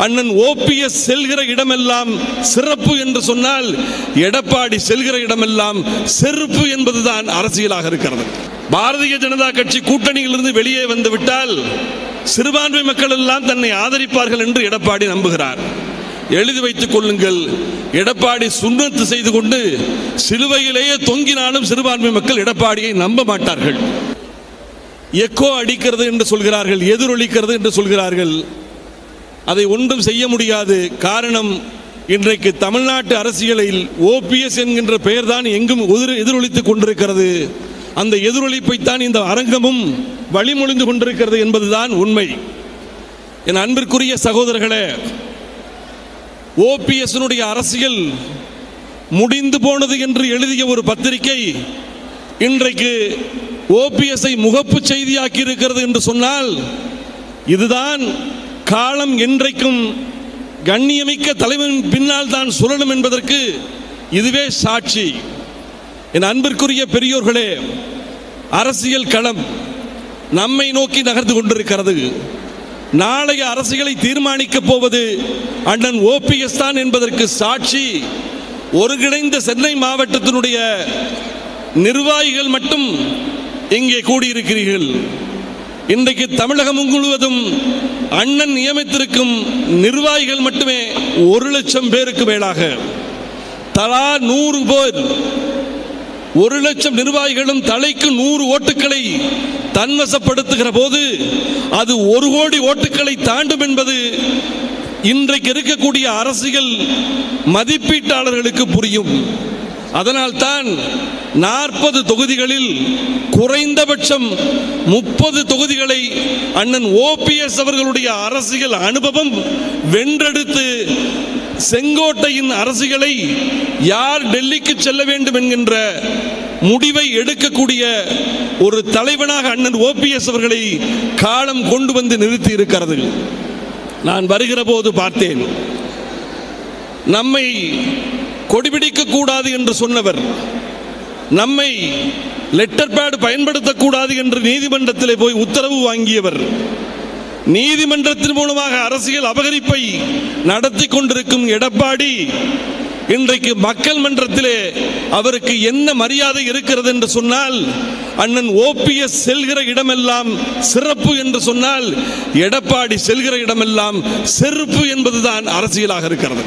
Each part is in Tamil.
அண்ணன் ஓபிஎஸ் செல்கிற இடமெல்லாம் சிறப்பு என்று சொன்னால், எடப்பாடி செல்கிற இடமெல்லாம் செருப்பு என்பதுதான் அரசியலாக இருக்கிறது. பாரதிய ஜனதா கட்சி கூட்டணியிலிருந்து வெளியே வந்துவிட்டால் சிறுபான்மை மக்கள் எல்லாம் தன்னை ஆதரிப்பார்கள் என்று எடப்பாடி நம்புகிறார். எழுதி வைத்துக் கொள்ளுங்கள், எடப்பாடி சுன்னத்து செய்து கொண்டு சிலுவையிலேயே தொங்கினாலும் சிறுபான்மை மக்கள் எடப்பாடியை நம்ப மாட்டார்கள். எக்கோ அடிக்கிறது என்று சொல்கிறார்கள், எதிரொலிக்கிறது என்று சொல்கிறார்கள். அதை ஒன்றும் செய்ய முடியாது. காரணம், இன்றைக்கு தமிழ்நாட்டு அரசியலில் ஓபிஎஸ் என்கின்ற பெயர் தான் எங்கும் எதிரொலித்துக் கொண்டிருக்கிறது. அந்த எதிரொலிப்பைத்தான் இந்த அரங்கமும் வழிமொழிந்து கொண்டிருக்கிறது என்பதுதான் உண்மை. என் அன்பிற்குரிய சகோதரர்களே, ஓபிஎஸ் அரசியல் முடிந்து போனது என்று எழுதிய ஒரு பத்திரிகை இன்றைக்கு ஓபிஎஸ்ஐ முகப்பு செய்தியாக்கி இருக்கிறது என்று சொன்னால், இதுதான் காலம் என்றைக்கும் கண்ணியமிக்க தலைவன் பின்னால் தான் சுழலும் என்பதற்கு இதுவே சாட்சி. என் அன்பிற்குரிய பெரியோர்களே, அரசியல் களம் நம்மை நோக்கி நகர்ந்து கொண்டிருக்கிறது. நாளைய அரசியலை தீர்மானிக்கப் போவது அண்ணன் ஓபிஎஸ் தான் என்பதற்கு சாட்சி ஒருங்கிணைந்த சென்னை மாவட்டத்தினுடைய நிர்வாகிகள் மட்டும் இங்கே கூடியிருக்கிறீர்கள். இன்றைக்கு தமிழகம் முழுவதும் அண்ணன் நியமித்திருக்கும் நிர்வாகிகள் மட்டுமே 1,00,000 பேருக்கு மேலாக, தலா 100 பேர், 1,00,000 நிர்வாகிகளும் தலைக்கு 100 ஓட்டுக்களை தன்வசப்படுத்துகிற போது அது 1 கோடி ஓட்டுக்களை தாண்டும் என்பது இன்றைக்கு இருக்கக்கூடிய அரசியல் மதிப்பீட்டாளர்களுக்கு புரியும். அதனால்தான் 40 தொகுதிகளில் குறைந்தபட்சம் 30 தொகுதிகளை அண்ணன் ஓபிஎஸ் அவர்களுடைய அரசியல் அனுபவம் வென்றெடுத்து செங்கோட்டையின் அரசியலை யார் டெல்லிக்கு செல்ல வேண்டும் என்கின்ற முடிவை எடுக்கக்கூடிய ஒரு தலைவனாக அண்ணன் ஓபிஎஸ் அவர்களை காலம் கொண்டு வந்து நிறுத்தி இருக்கிறது. நான் வருகிற போது பார்த்தேன், நம்மை கொடிபிடிக்க கூடாது என்று சொன்னவர், நம்மை லெட்டர் பேட் பயன்படுத்தக்கூடாது என்று நீதிமன்றத்தில் போய் உத்தரவு வாங்கியவர், நீதிமன்றத்தின் மூலமாக அரசியல் அபகரிப்பை நடத்தி கொண்டிருக்கும் எடப்பாடி இன்றைக்கு மக்கள் மன்றத்திலே அவருக்கு என்ன மரியாதை இருக்கிறது என்று சொன்னால், அண்ணன் ஓபிஎஸ் செல்கிற இடமெல்லாம் சிறப்பு என்று சொன்னால், எடப்பாடி செல்கிற இடமெல்லாம் செருப்பு என்பதுதான் அரசியலாக இருக்கிறது.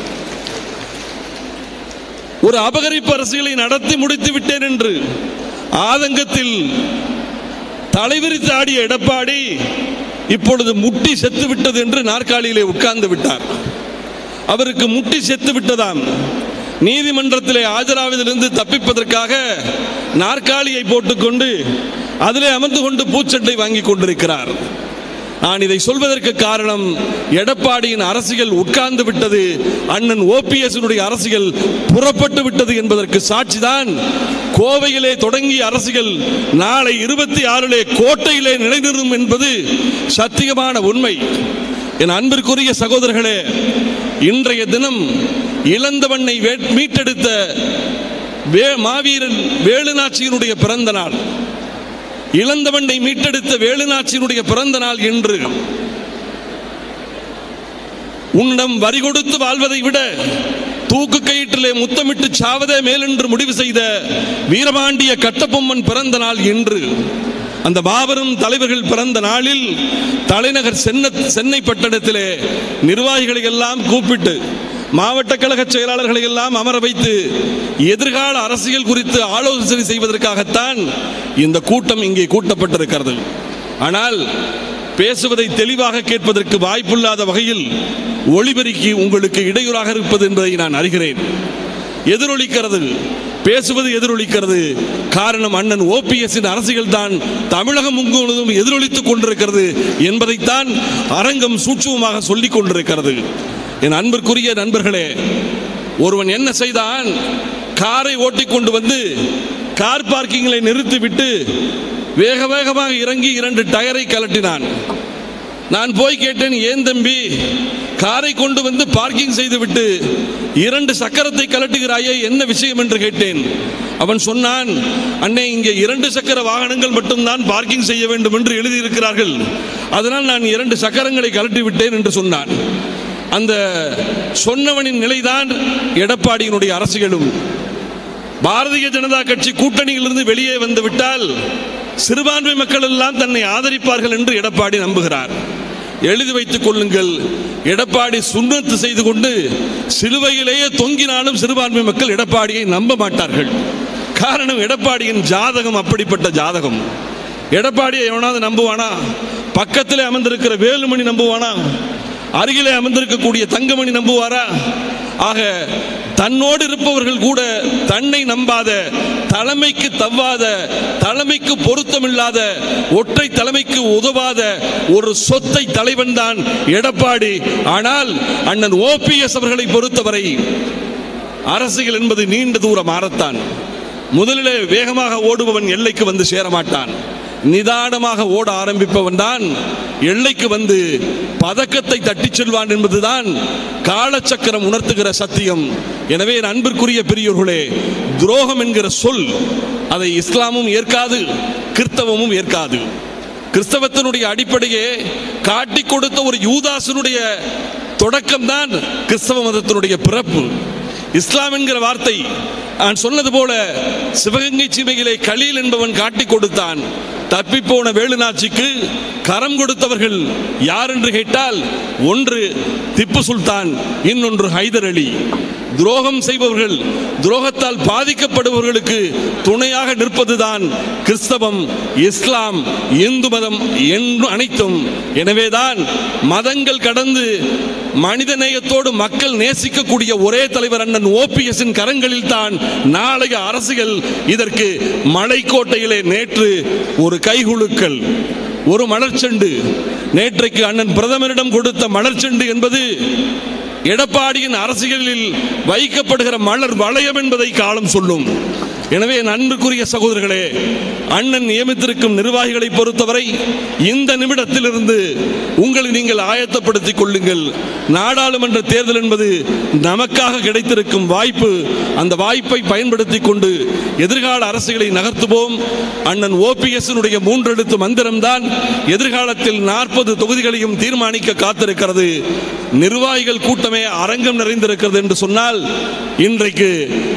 ஒரு அபகரிப்பு அரசியலை நடத்தி முடித்து விட்டேன் என்று ஆதங்கத்தில் தலைவிரித்து ஆடிய எடப்பாடி இப்பொழுது முட்டி செத்து விட்டது என்று நாற்காலியிலே உட்கார்ந்து விட்டார். அவருக்கு முட்டி செத்து விட்டதாம். நீதிமன்றத்திலே ஆஜராவதிலிருந்து தப்பிப்பதற்காக நாற்காலியை போட்டுக்கொண்டு அதிலே அமர்ந்து கொண்டு பூச்சட்டை வாங்கி கொண்டிருக்கிறார். நான் இதை சொல்வதற்கு காரணம், எடப்பாடியின் அரசியல் உட்கார்ந்து விட்டது, அண்ணன் ஓபிஎஸ் அரசியல் புறப்பட்டு விட்டது என்பதற்கு சாட்சிதான் கோவையிலே தொடங்கிய அரசியல் நாளை 26 கோட்டையிலே நிலைநிறும் என்பது சத்தியமான உண்மை. என் அன்பிற்குரிய சகோதரர்களே, இன்றைய தினம் இளந்தவண்ணை மீட்டெடுத்த மாவீரன் வேலுநாச்சியினுடைய பிறந்த நாள். இளந்தவண்ணை மீட்டெடுத்த வேலுநாச்சியினுடைய பிறந்த நாள் என்று உன்னிடம் வரி கொடுத்து வாழ்வதை விட தூக்கு கயிற்றிலே முத்தமிட்டு சாவதே மேலென்று முடிவு செய்த வீரபாண்டிய கட்டபொம்மன் பிறந்த நாள் என்று, அந்த மாபெரும் தலைவர்கள் பிறந்த நாளில் தலைநகர் சென்னை பட்டணத்திலே நிர்வாகிகளை எல்லாம் கூப்பிட்டு, மாவட்ட கழக செயலாளர்களை எல்லாம் அமர வைத்து எதிர்கால அரசியல் குறித்து ஆலோசனை செய்வதற்காகத்தான் இந்த கூட்டம் இங்கே கூட்டப்பட்டிருக்கிறது. ஆனால் பேசுவதை தெளிவாக கேட்பதற்கு வாய்ப்பில்லாத வகையில் ஒளிபெருக்கி உங்களுக்கு இடையூறாக இருப்பது என்பதை நான் அறிகிறேன். எதிரொலிக்கிறது, பேசுவது எதிரொலிக்கிறது. காரணம், அண்ணன் ஓபிஎஸ் அரசியல் தான் தமிழகம் முழுவதும் எதிரொலித்துக் கொண்டிருக்கிறது என்பதைத்தான் அரங்கம் சூட்சுமமாக சொல்லிக் கொண்டிருக்கிறது. என் அன்பிற்குரிய நண்பர்களே, ஒருவன் என்ன செய்தான், காரை ஓட்டிக்கொண்டு வந்து கார் பார்க்கிங்களை நிறுத்திவிட்டு வேக வேகமாக இறங்கி 2 டயரை கலட்டினான். நான் போய் கேட்டேன், ஏன் தம்பி காரை கொண்டு வந்து பார்க்கிங் செய்துவிட்டு 2 சக்கரத்தை கலட்டுகிறாயே, என்ன விஷயம் என்று கேட்டேன். அவன் சொன்னான், அண்ணே, இங்கே 2 சக்கர வாகனங்கள் மட்டும்தான் பார்க்கிங் செய்ய வேண்டும் என்று எழுதியிருக்கிறார்கள், அதனால் நான் 2 சக்கரங்களை கலட்டி விட்டேன் என்று சொன்னான். அந்த சொன்னவனின் நிலைதான் எடப்பாடியினுடைய அரசியலும். பாரதிய ஜனதா கட்சி கூட்டணியிலிருந்து வெளியே வந்துவிட்டால் சிறுபான்மை மக்கள் எல்லாம் தன்னை ஆதரிப்பார்கள் என்று எடப்பாடி நம்புகிறார். எழுதி வைத்துக் கொள்ளுங்கள், எடப்பாடி சுன்னத்து செய்து கொண்டு சிலுவையிலேயே தொங்கினாலும் சிறுபான்மை மக்கள் எடப்பாடியை நம்ப மாட்டார்கள். காரணம், எடப்பாடியின் ஜாதகம் அப்படிப்பட்ட ஜாதகம். எடப்பாடியை எவனாவது நம்புவானா? பக்கத்திலே அமர்ந்திருக்கிற வேலுமணி நம்புவானா? அருகிலே அமர்ந்திருக்கக்கூடிய தங்கமணி நம்புவாரா? ஆக தன்னோடு இருப்பவர்கள் கூட தன்னை நம்பாத, தலைமைக்கு தவ்வாத, தலைமைக்கு பொருத்தமில்லாத, ஒற்றை தலைமைக்கு உதவாத ஒரு சொத்தை தலைவன் தான் எடப்பாடி. ஆனால் அண்ணன் ஓபிஎஸ் அவர்களை பொறுத்தவரை அரசியல் என்பது நீண்ட தூரம் மாறத்தான். முதலிலே வேகமாக ஓடுபவன் எல்லைக்கு வந்து சேரமாட்டான். நிதானமாக ஓட ஆரம்பிப்பவன் தான் எல்லைக்கு வந்து பதக்கத்தை தட்டிச் செல்வான் என்பதுதான் காலச்சக்கரம் உணர்த்துகிற சத்தியம். எனவே அன்பிற்குரிய பெரியோர்களே, துரோகம் என்கிற சொல் அதை இஸ்லாமும் ஏற்காது, கிறிஸ்தவமும் ஏற்காது. கிறிஸ்தவத்தினுடைய அடிப்படையே காட்டி கொடுத்த ஒரு யூதாசனுடைய தொடக்கம்தான் கிறிஸ்தவ மதத்தினுடைய பிறப்பு. இஸ்லாம் என்கிற வார்த்தை நான் சொன்னது போல சிவகங்கை சீமையிலே கலீல் என்பவன் காட்டி கொடுத்தான். தப்பிப்போன வேலுநாச்சிக்கு கரம் கொடுத்தவர்கள் யார் என்று கேட்டால், ஒன்று திப்பு சுல்தான், இன்னொன்று ஹைதர் அலி. துரோகம் செய்பவர்கள், துரோகத்தால் பாதிக்கப்படுபவர்களுக்கு துணையாக நிற்பதுதான் கிறிஸ்தவம், இஸ்லாம், இந்து மதம் என்று அனைத்தும். எனவேதான் மதங்கள் கடந்து மனிதநேயத்தோடு மக்கள் நேசிக்கக்கூடிய ஒரே தலைவர் அண்ணன் ஓபிஎஸ்ஸின் கரங்களில் தான் நாளைய அரசியல். இதற்கு மலைக்கோட்டையிலே நேற்று ஒரு கைகுலுக்கல், ஒரு மலர்ச்செண்டு, நேற்றைக்கு அண்ணன் பிரதமரிடம் கொடுத்த மலர்ச்செண்டு என்பது எடப்பாடியின் அரசியலில் வைக்கப்படுகிற மலர் வளையம் என்பதை காலம் சொல்லும். எனவே அன்புக்குரிய சகோதரர்களே, அண்ணன் நியமித்திருக்கும் நிர்வாகிகளை பொறுத்தவரை இந்த நிமிடத்திலிருந்து உங்களை நீங்கள் ஆயத்தப்படுத்திக் கொள்ளுங்கள். நாடாளுமன்ற தேர்தல் என்பது நமக்காக கிடைத்திருக்கும் வாய்ப்பு. அந்த வாய்ப்பை பயன்படுத்தி கொண்டு எதிர்கால அரசியலை நகர்த்துவோம். அண்ணன் ஓபிஎஸ்னுடைய 3 எழுத்து மந்திரம்தான் எதிர்காலத்தில் 40 தொகுதிகளையும் தீர்மானிக்க காத்திருக்கிறது. நிர்வாகிகள் கூட்டமே அரங்கம் நிறைந்திருக்கிறது என்று சொன்னால், இன்றைக்கு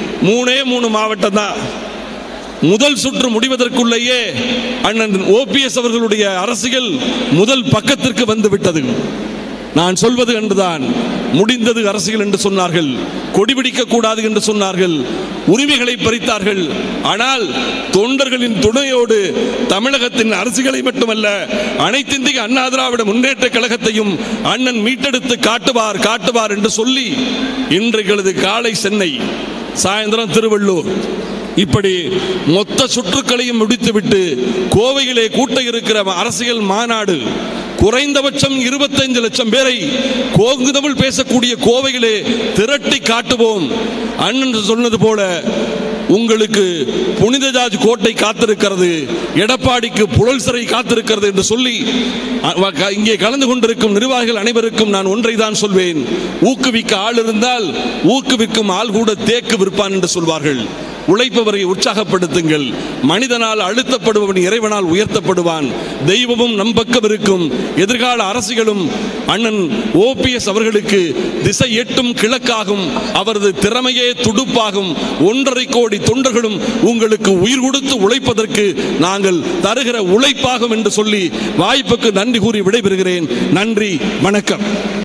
3 மாவட்டம் தான். முதல் சுற்று முடிவதற்குள்ளேயே அண்ணன் ஓபிஎஸ் அவர்களுடைய அரசியல் முதல் பக்கத்திற்கு வந்துவிட்டது. நான் சொல்வது என்றுதான், முடிந்தது அரசியல் என்று சொன்னார்கள், கொடிபிடிக்க கூடாது என்று சொன்னார்கள், உரிமைகளை பறித்தார்கள். ஆனால் தொண்டர்களின் துணையோடு தமிழகத்தின் அரசியலை மட்டுமல்ல, அனைத்து இந்திய அண்ணா திராவிட முன்னேற்ற கழகத்தையும் அண்ணன் மீட்டெடுத்து காட்டுவார் என்று சொல்லி இன்றைக்கு காலை சென்னை, சாயந்தரம் திருவள்ளூர், இப்படி மொத்த சுற்றுக்களையும் முடித்துவிட்டு கோவையிலே கூட்ட இருக்கிற அரசியல் மாநாடு, குறைந்தபட்சம் 25 லட்சம் பேரை கோங்கு தமிழ் பேசக்கூடிய கோவையிலே திரட்டி காட்டுவோம். அண்ணன் சொன்னது போல உங்களுக்கு புனித ஜார்ஜ் கோட்டை காத்திருக்கிறது, எடப்பாடிக்கு புழல் சிறை காத்திருக்கிறது என்று சொல்லி இங்கே கலந்து கொண்டிருக்கும் நிர்வாகிகள் அனைவருக்கும் நான் ஒன்றை தான் சொல்வேன். ஊக்குவிக்க ஆள் இருந்தால் ஊக்குவிக்கும் ஆள் கூட தேக்கு விற்பான் என்று சொல்வார்கள். உழைப்பவரை உற்சாகப்படுத்துங்கள். மனிதனால் அழுத்தப்படுபவன் இறைவனால் உயர்த்தப்படுவான். தெய்வமும் நம் பக்கம் இருக்கும். எதிர்கால அரசியலும் அண்ணன் ஓபிஎஸ் அவர்களுக்கு திசை எட்டும் கிழக்காகும். அவரது திறமையே துடுப்பாகும். 1.5 கோடி தொண்டர்களும் உங்களுக்கு உயிர் கொடுத்து உழைப்பதற்கு நாங்கள் தருகிற உழைப்பாகும் என்று சொல்லி வாய்ப்புக்கு நன்றி கூறி விடைபெறுகிறேன். நன்றி, வணக்கம்.